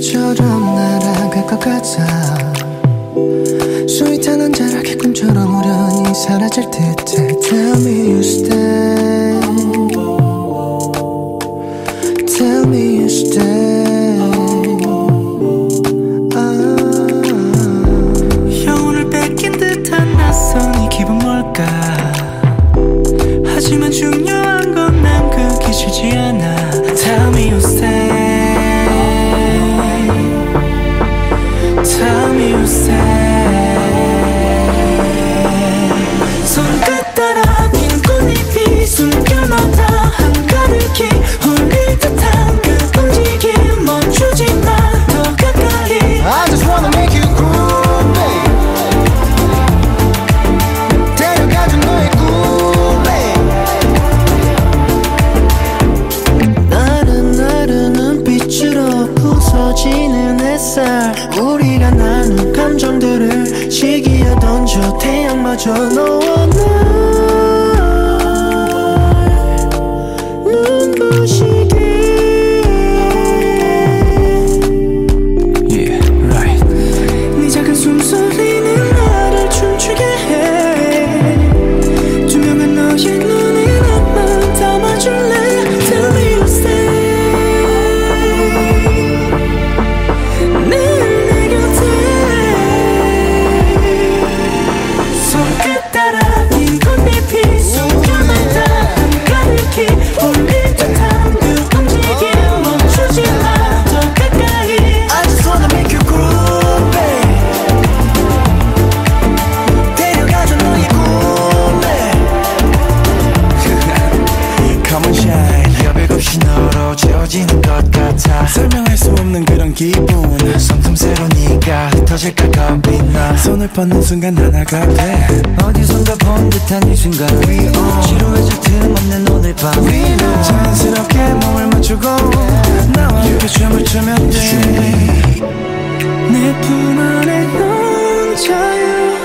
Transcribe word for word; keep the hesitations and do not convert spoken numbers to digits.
비행기처럼 날아갈 것 같아. 스윗한 한자락의 꿈처럼 우연히 사라질 듯해. Tell me you stay, Tell me you stay. 아. 영혼을 뺏긴 듯한 낯선 이 기분 뭘까. 하지만 중요한 건 난 그게 싫지 않아. Tell me you stay, Tell me you stay. 손끝 따라 핀 꽃잎이 숨결마다 한가득히 홀릴 듯한 그 움직임 멈추지 마. 더 가까이 I just wanna make you groove, babe. 데려가줘 너의 꿈에. 나른나른 눈빛으로 부서지는 햇살. 우리가 나눈 감정들을 시기에 던져 태양마저 너와 날 눈부시게. Yeah, right. 네 작은 숨소리는 나를 춤추게 해. 투명한 너의 눈에 나만 담아줄래. Tell me you stay, 매일 내 곁에. 손끝 따라 핀 꽃잎이 숨겨만다 한가득히 홀릴 듯한 그 움직임 멈추지 마. 더 가까이 I just wanna make you groove, babe. 데려가줘 너의 꿈에. Come on shine. 여백 없이 너로 채워지는 것 같아. 설명할 수 없는 그런 기분. 성틈새로 네가 흩어질까 겁이 나. 손을 뻗는 순간 하나가 돼. 어디선가 본 듯한 이 순간 지루해질 틈 없는 오늘 밤. 자연스럽게 몸을 맞추고 나와 함께 춤을 추면 돼. 내 품 안에 넌 자유.